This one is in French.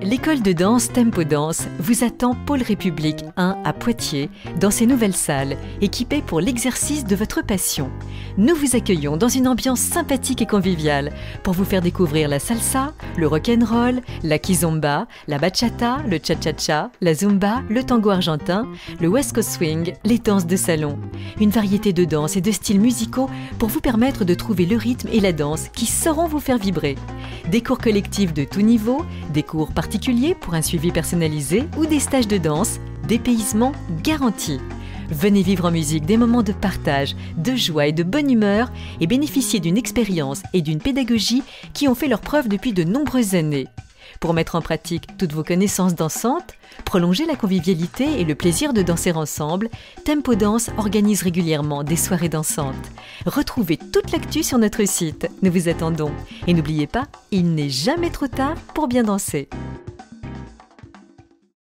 L'école de danse Tempo Danse vous attend Pôle République 1 à Poitiers, dans ses nouvelles salles, équipées pour l'exercice de votre passion. Nous vous accueillons dans une ambiance sympathique et conviviale pour vous faire découvrir la salsa, le rock'n'roll, la kizomba, la bachata, le cha-cha-cha, la zumba, le tango argentin, le west coast swing, les danses de salon. Une variété de danses et de styles musicaux pour vous permettre de trouver le rythme et la danse qui sauront vous faire vibrer. Des cours collectifs de tout niveau, des cours particuliers pour un suivi personnalisé ou des stages de danse, dépaysement garanti. Venez vivre en musique des moments de partage, de joie et de bonne humeur et bénéficier d'une expérience et d'une pédagogie qui ont fait leurs preuves depuis de nombreuses années. Pour mettre en pratique toutes vos connaissances dansantes, prolonger la convivialité et le plaisir de danser ensemble, Tempo Danse organise régulièrement des soirées dansantes. Retrouvez toute l'actu sur notre site, nous vous attendons. Et n'oubliez pas, il n'est jamais trop tard pour bien danser.